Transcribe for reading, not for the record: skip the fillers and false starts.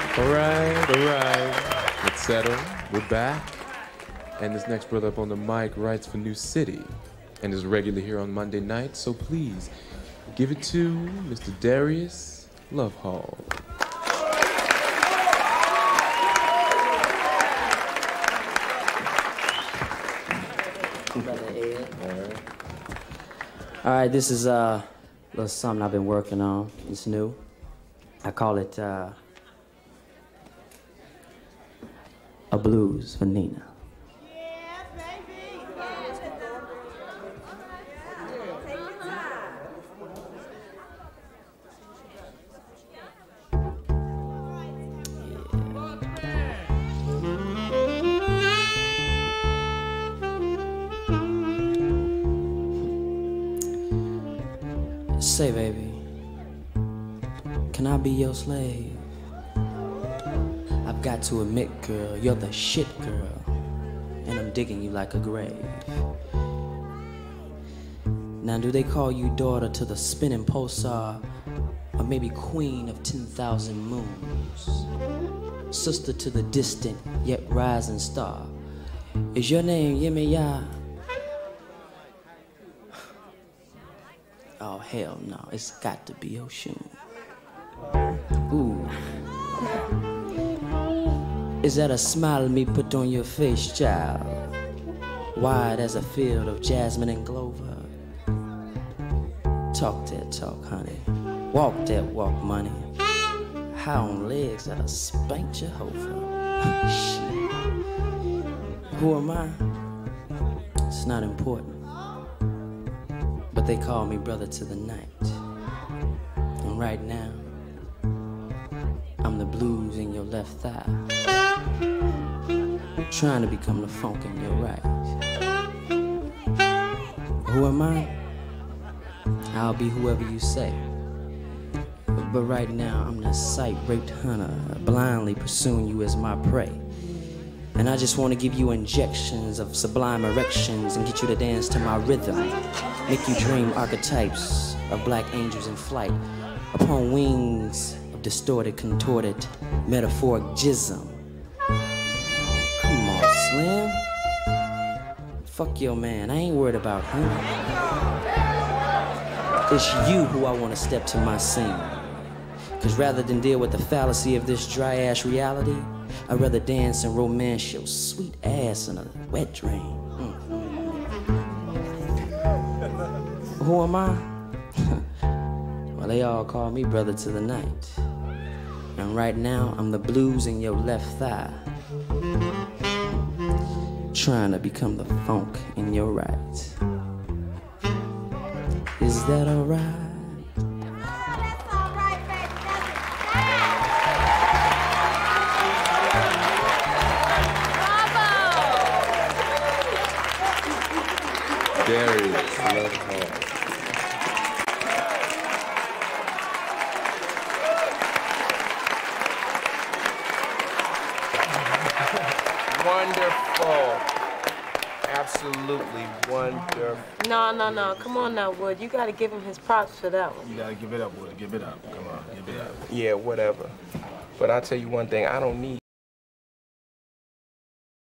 All right. Let's settle. We're back. And this next brother up on the mic writes for New City and is regularly here on Monday night. So please give it to Mr. Darius Love Hall. Brother Ed. All right, this is a little something I've been working on. It's new. I call it a blues for Nina. Say, baby, can I be your slave? I've got to admit, girl, you're the shit, girl, and I'm digging you like a grave. Now, do they call you daughter to the spinning pulsar, or maybe queen of 10,000 moons? Sister to the distant yet rising star. Is your name Yemiya? Oh, hell no, it's got to be Oshun. Ooh. Is that a smile me put on your face, child? Wide as a field of jasmine and clover. Talk that talk, honey. Walk that walk, money. High on legs that'll spank Jehovah. Shit. Who am I? It's not important. But they call me brother to the night. And right now, I'm the blues in your left thigh. Trying to become the funk in your right. Who am I? I'll be whoever you say. But right now, I'm the sight-raped hunter, blindly pursuing you as my prey. And I just want to give you injections of sublime erections and get you to dance to my rhythm. Make you dream archetypes of black angels in flight upon wings of distorted, contorted, metaphoric jism. Come on, Slim. Fuck your man, I ain't worried about him. It's you who I want to step to my scene. Cause rather than deal with the fallacy of this dry-ass reality, I'd rather dance and romance your sweet ass in a wet dream. Who am I? Well, they all call me brother to the night. And right now, I'm the blues in your left thigh. Trying to become the funk in your right. Is that alright? Darius Love Hall. Wonderful. Absolutely wonderful. No. Come on now, Wood. You gotta give him his props for that one. You gotta give it up, Wood. Give it up. Come on, give it up. Yeah, whatever. But I'll tell you one thing, I don't need